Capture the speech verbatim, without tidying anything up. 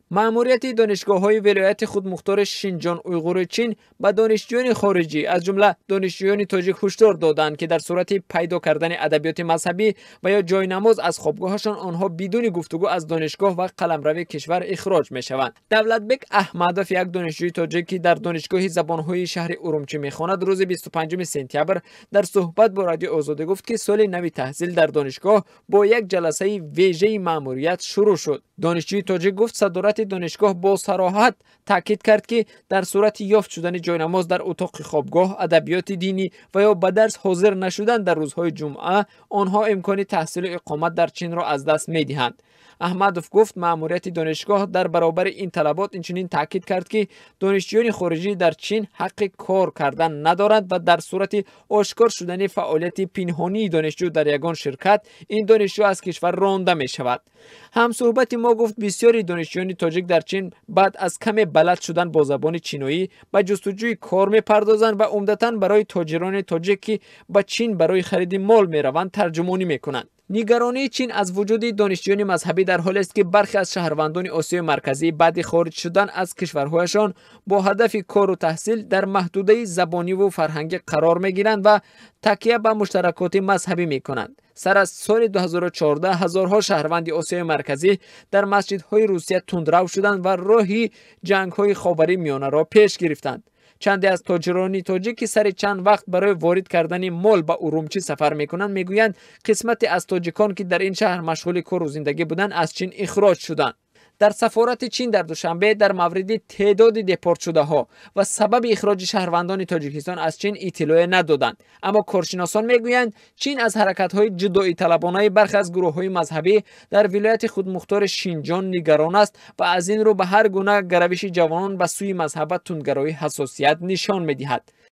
مأموریت دانشگاه‌های ولایت خودمختار شینجان اویغور چین به دانشجویان خارجی از جمله دانشجویان تاجیک هشدار دادند که در صورت پیدا کردن ادبیات مذهبی و یا جاینماز از خوابگاهشان آنها بدون گفتگو از دانشگاه و قلمرو کشور اخراج می‌شوند. دولتبک احمدوف، یک دانشجوی تاجیکی در دانشگاه زبان‌های شهر ارومچی می‌خواند، روز بیست و پنجم سپتامبر در صحبت با رادیو آزادی گفت که سال نو تحصیل در دانشگاه با یک جلسه ویژه مأموریت شروع شد. دانشجوی تاجیک گفت صدارت دانشگاه با صراحت تاکید کرد که در صورت یافت شدن جاینماز در اتاق خوابگاه، ادبیات دینی و یا به درس حاضر نشدن در روزهای جمعه، آنها امکان تحصیل و اقامت در چین را از دست می‌دهند. احمدوف گفت مأموریت دانشگاه در برابر این طلبات اینچنین تاکید کرد که دانشجویان خارجی در چین حق کار کردن ندارند و در صورت آشکار شدن فعالیت پنهانی دانشجو در یگان شرکت، این دانشجو از کشور رانده می شود. هم صحبت ما گفت بسیاری دانشجویان تاجیک در چین بعد از کم بلد شدن با زبان چینی به جستجوی کار می پردازند و عمدتاً برای تاجران تاجیک که به چین برای خرید مال می روند ترجمانی می کنند. نگرانی چین از وجود دانشجویان مذهبی در حالی است که برخی از شهروندان آسیای مرکزی بعد خارج شدن از کشورهایشان با هدف کار و تحصیل در محدوده زبانی و فرهنگی قرار می‌گیرند و تکیه به مشترکات مذهبی می‌کنند. سر از سال دو هزار و چهارده هزارها شهروند آسیای مرکزی در مسجدهای روسیه تندرو شدند و راهی جنگ‌های خاور میانه را پیش گرفتند. چندی از تاجران تاجیک که سر چند وقت برای وارد کردن مال به ارومچی سفر میکنند میگویند قسمت از تاجیکان که در این شهر مشغول کار و زندگی بودند از چین اخراج شدند. در سفارت چین در دوشنبه در مورد تعداد دپورت شده ها و سبب اخراج شهروندان تاجیکستان از چین اطلاع ندادند، اما کارشناسان میگویند چین از حرکت های جدایی طلبانه برخی از گروه های مذهبی در ولایت خودمختار شینجان نگران است و از این رو به هر گونه گروش جوانان به سوی مذهب تندگرایی حساسیت نشان میدهد.